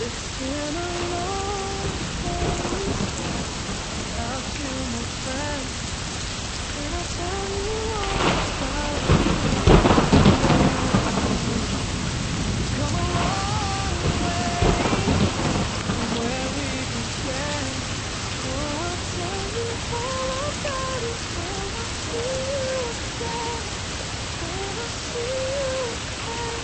It's been a long day without you, my friend. Can I tell you all about you? Come a long way from where we began. Oh, I'll tell you all about it when I see you again. When I see you again.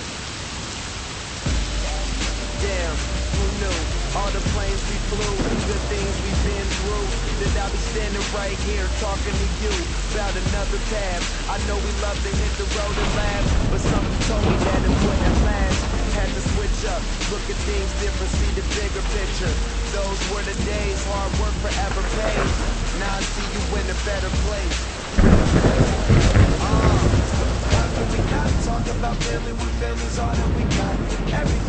Damn, who knew? All the planes we flew, the things we've been through. That I'll be standing right here talking to you about another path. I know we love to hit the road and laugh, but something told me that it wouldn't last. Had to switch up, look at things different, see the bigger picture. Those were the days, hard work forever paid. Now I see you in a better place. How can we not talk about family when family's all that we got? Everything